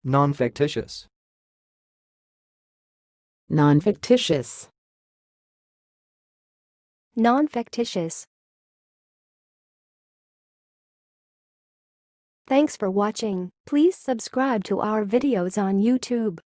Nonfictitious. Nonfictitious. Nonfictitious. Thanks for watching. Please subscribe to our videos on YouTube.